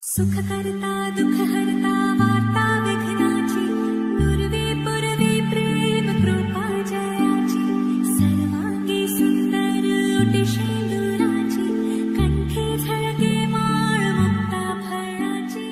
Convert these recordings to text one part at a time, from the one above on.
सुख करता दुख हरता वार्ता विघ्नाची दुर्वे पुरवे प्रेम कृपा जयाची सर्वांगी सुंदर ओटी शेंदुराची कंठी झळके माळ मुक्ता फळाची।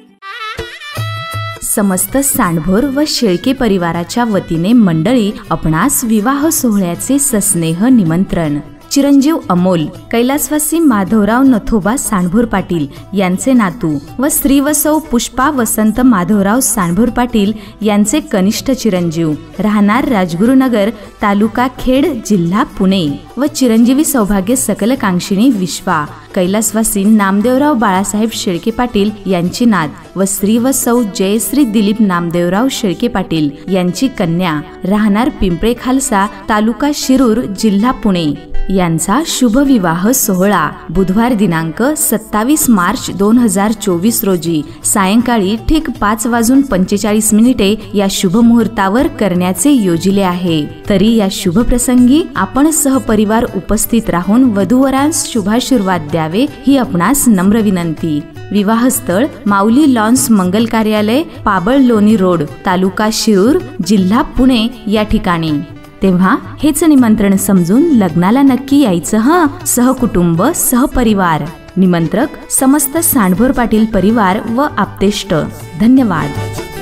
समस्त सांडभोर व शेळके परिवाराच्या वतीने मंडळी आपणास विवाह सोहळ्याचे सस्नेह निमंत्रण। चिरंजीव अमोल कैलासवासी माधवराव नथोबा सांडभोर पाटील यांचे नातू व श्री व सौ पुष्पा वसंत माधवराव सांडभोर पाटील यांचे कनिष्ठ चिरंजीव, राहणार राजगुरुनगर, तालुका खेड, जिल्हा पुणे व चिरंजीवी सौभाग्य सकलकांक्षिणी विश्वा कैलासवासी नामदेवराव बाळासाहेब शेळके पाटील यांची नात व श्री व सौ जयश्री दिलीप नामदेवराव शेळके पाटील यांची कन्या, राहणार पिंपळे खालसा, तालुका शिरूर, जिल्हा पुणे यांचा शुभ विवाह सोहळा बुधवार दिनांक 27 मार्च 2024 रोजी सायंकाळी ठीक 5:45 या शुभ मुहूर्तावर करण्याचे योजिले आहे। तरी या शुभ प्रसंगी आपण सहपरिवार उपस्थित राहून वधूवरांस शुभाशीर्वाद द्यावे ही आपणास नम्र विनंती। विवाहस्थळ माऊली लॉन्स मंगल कार्यालय, पाबळ लोणी रोड, तालुका शिरूर, जिल्हा पुणे या ठिकाणी। तेव्हा हेच निमंत्रण समजून लग्नाला नक्की यायचं हं, सहकुटुंब सहपरिवार। निमंत्रक समस्त सांडभोर पाटील परिवार व आप्तेष्ट। धन्यवाद।